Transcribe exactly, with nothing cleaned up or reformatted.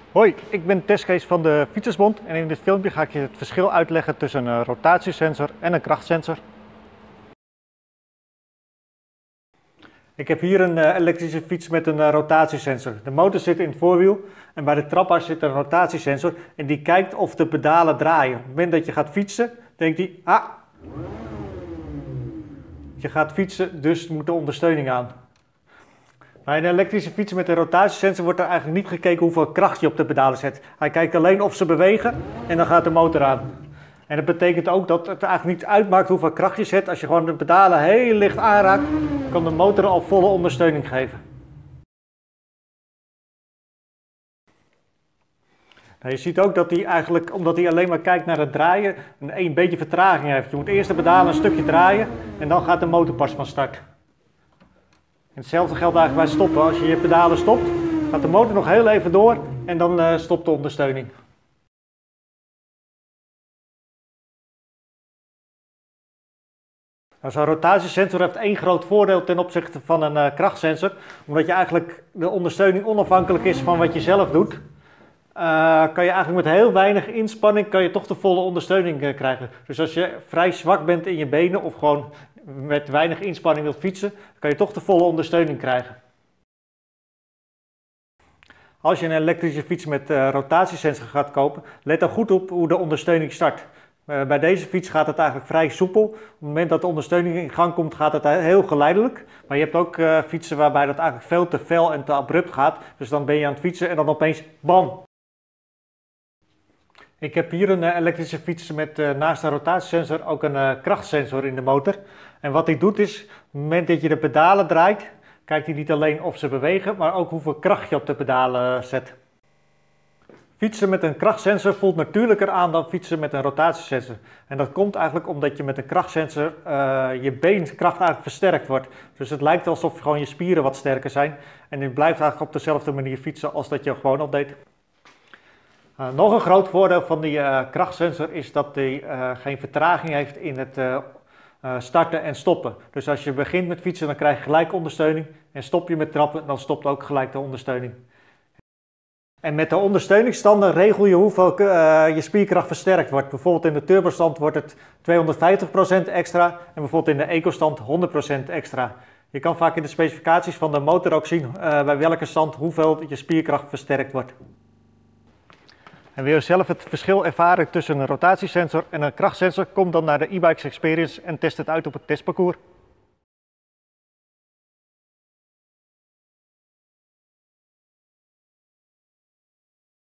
Hoi, ik ben Tess Kees van de Fietsersbond en in dit filmpje ga ik je het verschil uitleggen tussen een rotatiesensor en een krachtsensor. Ik heb hier een uh, elektrische fiets met een uh, rotatiesensor. De motor zit in het voorwiel en bij de trappas zit een rotatiesensor en die kijkt of de pedalen draaien. Op het moment dat je gaat fietsen, denkt hij, ah, je gaat fietsen, dus moet de ondersteuning aan. Bij een elektrische fiets met een rotatiesensor wordt er eigenlijk niet gekeken hoeveel kracht je op de pedalen zet. Hij kijkt alleen of ze bewegen en dan gaat de motor aan. En dat betekent ook dat het eigenlijk niet uitmaakt hoeveel kracht je zet. Als je gewoon de pedalen heel licht aanraakt, kan de motor al volle ondersteuning geven. Nou, je ziet ook dat hij eigenlijk, omdat hij alleen maar kijkt naar het draaien, een, een beetje vertraging heeft. Je moet eerst de pedalen een stukje draaien en dan gaat de motor pas van start. En hetzelfde geldt eigenlijk bij stoppen. Als je je pedalen stopt, gaat de motor nog heel even door en dan uh, stopt de ondersteuning. Nou, zo'n rotatiesensor heeft één groot voordeel ten opzichte van een uh, krachtsensor. Omdat je eigenlijk de ondersteuning onafhankelijk is van wat je zelf doet. Uh, kan je eigenlijk met heel weinig inspanning kan je toch de volle ondersteuning uh, krijgen. Dus als je vrij zwak bent in je benen of gewoon met weinig inspanning wilt fietsen, kan je toch de volle ondersteuning krijgen. Als je een elektrische fiets met uh, rotatiesensor gaat kopen, let dan goed op hoe de ondersteuning start. Uh, bij deze fiets gaat het eigenlijk vrij soepel. Op het moment dat de ondersteuning in gang komt, gaat het heel geleidelijk. Maar je hebt ook uh, fietsen waarbij dat eigenlijk veel te fel en te abrupt gaat. Dus dan ben je aan het fietsen en dan opeens bam! Ik heb hier een uh, elektrische fiets met uh, naast een rotatiesensor ook een uh, krachtsensor in de motor. En wat hij doet is, op het moment dat je de pedalen draait, kijkt hij niet alleen of ze bewegen, maar ook hoeveel kracht je op de pedalen zet. Fietsen met een krachtsensor voelt natuurlijker aan dan fietsen met een rotatiesensor. En dat komt eigenlijk omdat je met een krachtsensor uh, je beenkracht eigenlijk versterkt wordt. Dus het lijkt alsof gewoon je spieren wat sterker zijn. En je blijft eigenlijk op dezelfde manier fietsen als dat je gewoon al deed. Uh, nog een groot voordeel van die uh, krachtsensor is dat hij uh, geen vertraging heeft in het uh, uh, starten en stoppen. Dus als je begint met fietsen, dan krijg je gelijk ondersteuning. En stop je met trappen, dan stopt ook gelijk de ondersteuning. En met de ondersteuningsstanden regel je hoeveel uh, je spierkracht versterkt wordt. Bijvoorbeeld in de turbostand wordt het tweehonderdvijftig procent extra en bijvoorbeeld in de ecostand honderd procent extra. Je kan vaak in de specificaties van de motor ook zien uh, bij welke stand hoeveel je spierkracht versterkt wordt. En wil je zelf het verschil ervaren tussen een rotatiesensor en een krachtsensor, kom dan naar de e-bikes experience en test het uit op het testparcours.